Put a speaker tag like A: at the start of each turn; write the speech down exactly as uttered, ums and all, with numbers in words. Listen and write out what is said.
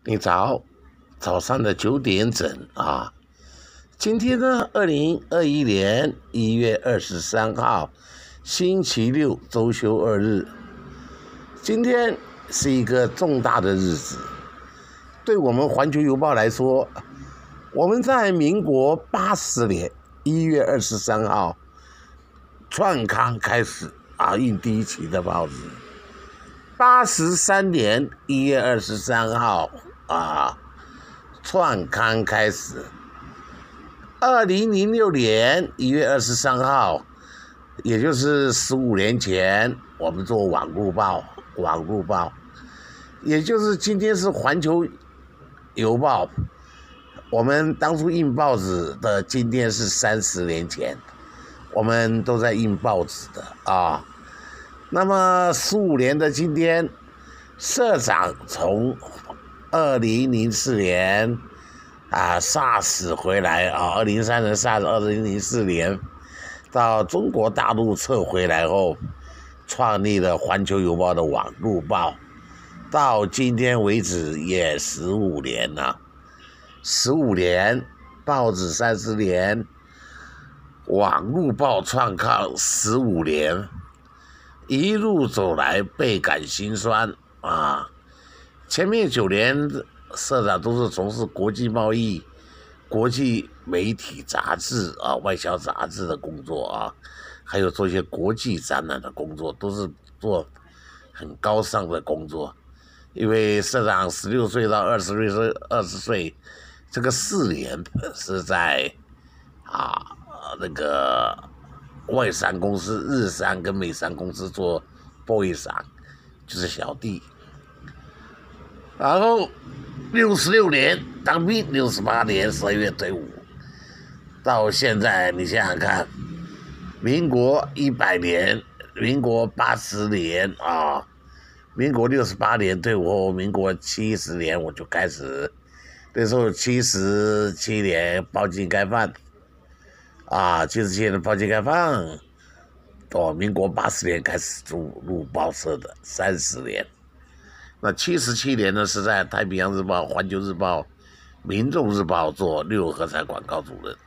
A: 你早，早上的九点整啊。今天呢，二零二一年一月二十三号，星期六，周休二日。今天是一个重大的日子，对我们环球邮报来说，我们在民国八十年一月二十三号创刊开始啊，印第一期的报纸。八十三年一月二十三号啊，创刊开始。二零零六年一月二十三号，也就是十五年前，我们做网路报，网路报，也就是今天是环球邮报。我们当初印报纸的今天是三十年前，我们都在印报纸的啊。那么十五年的今天，社长从二零零四年啊 SARS 回来啊，二零零三年 SARS， 二零零四年到中国大陆撤回来后，创立了环球邮报的网路报，到今天为止也十五年了，十五年，报纸三十年，网路报创刊十五年。一路走来倍感心酸啊！前面九年社长都是从事国际贸易、国际媒体杂志啊、外销杂志的工作啊，还有做一些国际展览的工作，都是做很高尚的工作。因为社长十六岁到二十岁，二十岁这个四年是在啊那个。外商公司日商跟美商公司做 boy 商，就是小弟。然后六十六年当兵，六十八年十二月退伍，到现在你想想看，民国一百年，民国八十年啊，民国六十八年退伍后，民国七十年我就开始，那时候七十七年包金开放。啊，七十七年的报金开放，到民国八十年开始入入报社的三十年。那七十七年呢，是在太平洋日报、环球日报、民众日报做六合彩广告主任。